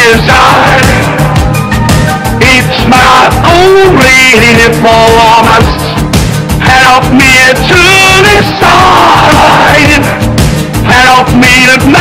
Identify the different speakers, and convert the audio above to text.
Speaker 1: desire. It's my only performance. Help me to decide. Help me to